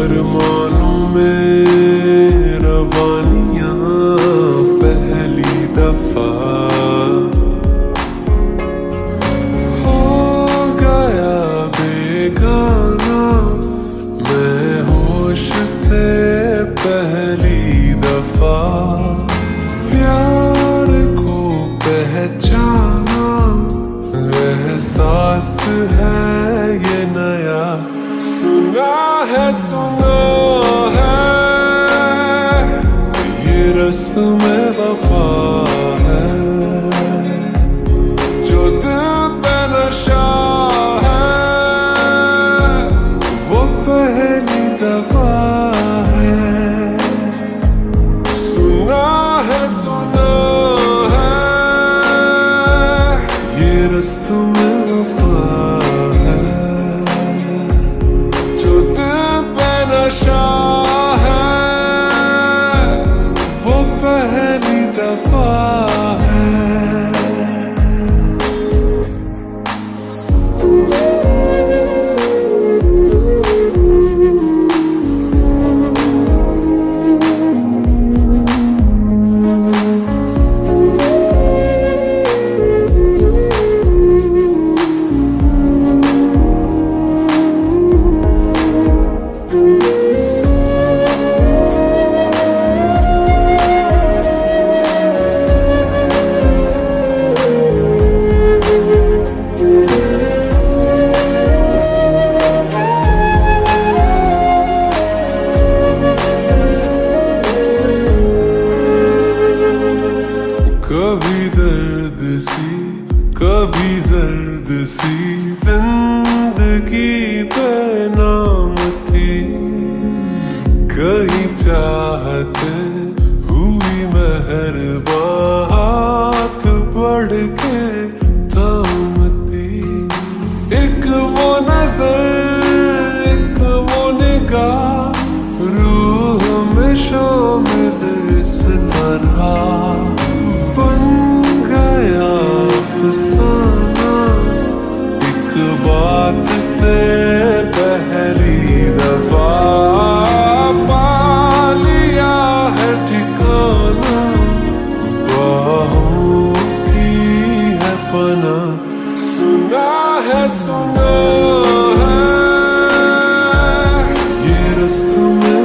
अरमानों में रवानियां पहली दफा हो गया बेगाना मैं होश से पहली दफा प्यार को पहचाना एहसास है ये नया सुना है ये रस्म वफा है जो दिल पे नशा है वो पहली दफा है सुना है ये रस्म वफा है जो दिल पे नशा है वो पहली दफा है। कभी दर्द सी कभी जर्द सी जिंदगी बेनाम थी कहीं चाहते हुई मेहरबान हाथ बढ़ के थामती एक वो नजर एक वो निगाह रूह में शामिल इस तरह बन गया अफसाना एक बात से पहली दफा पा लिया है ठिकाना बाहों की है पना सुना है ये रस्म